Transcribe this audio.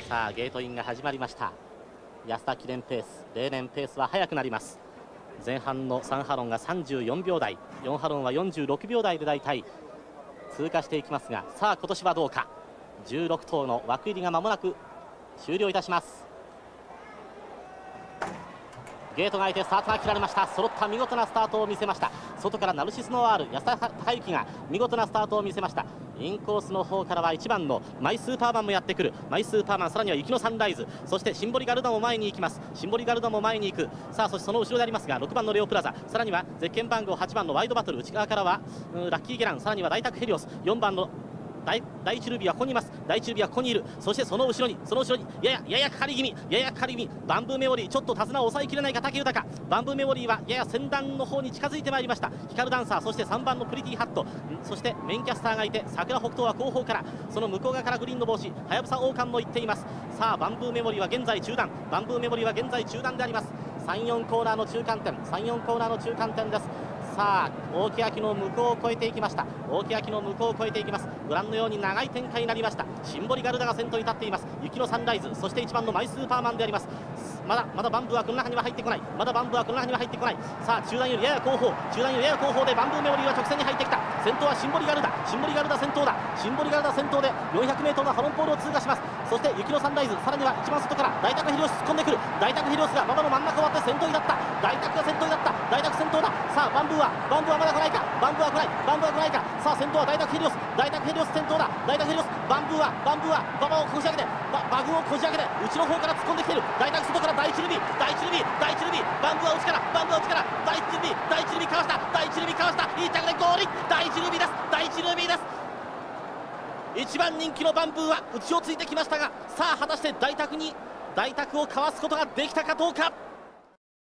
さあゲートインが始まりました。安田記念ペース、例年ペースは速くなります。前半の3ハロンが34秒台、4ハロンは46秒台で大体通過していきますが、さあ今年はどうか。16頭の枠入りが間もなく終了いたします。ゲートが開いてスタートが切られました。揃った見事なスタートを見せました。外からナルシスノワール安田孝之が見事なスタートを見せました。インコースの方からは1番のマイスーパーマンもやってくる。マイスーパーマン、さらには雪のサンライズ、そしてシンボリガルダも前に行きます。シンボリガルダも前に行く。さあそしてその後ろでありますが6番のレオプラザ、さらにはゼッケン番号8番のワイドバトル、内側からはラッキーゲラン、さらには大宅ヘリオス、4番の第一ルビーはここにいます。第一ルビーはここにいる。そしてその後ろにややかかり気味バンブーメモリー、ちょっと手綱を抑えきれないか武豊。バンブーメモリーはやや先端の方に近づいてまいりました。光ダンサー、そして3番のプリティハット、そしてメインキャスターがいて、桜北東は後方から、その向こう側からグリーンの帽子はやぶさ王冠も行っています。さあバンブーメモリーは現在中段、バンブーメモリーは現在中段であります。34コーナーの中間点、34コーナーの中間点です。さあ大木焼の向こうを越えていきました。大木焼の向こうを越えていきます。ご覧のように長い展開になりました。シンボリガルダが先頭に立っています。雪のサンライズ、そして1番のマイスーパーマンであります。まだバンブーはこの中には入ってこない。さあ中段よりやや後方でバンブーメモリーは直線に入ってきた。先頭はシンボリガルダ先頭だ。シンボリガルダ先頭で 400m のハロンポールを通過します。そして雪のサンライズ、さらには一番外から大宅ヘリオス突っ込んでくる。大宅ヘリオスが馬場の真ん中を割って先頭になった。大宅が先頭になった。大宅先頭だ。さあバンブーはまだ来ないか。バンブーは来ないか。さあ先頭は大宅ヘリオス先頭だ。大宅ヘリオス、バンブーは馬場をこじ開けて、馬群をこじ開けて内の方から突っ込んできている。大宅外から第一ルビー、バンブーは内から第一ルビーかわした。1着でゴールイン。第一ルビーです。1番人気のバンブーは内をついてきましたが、さあ果たして大宅をかわすことができたかどうか。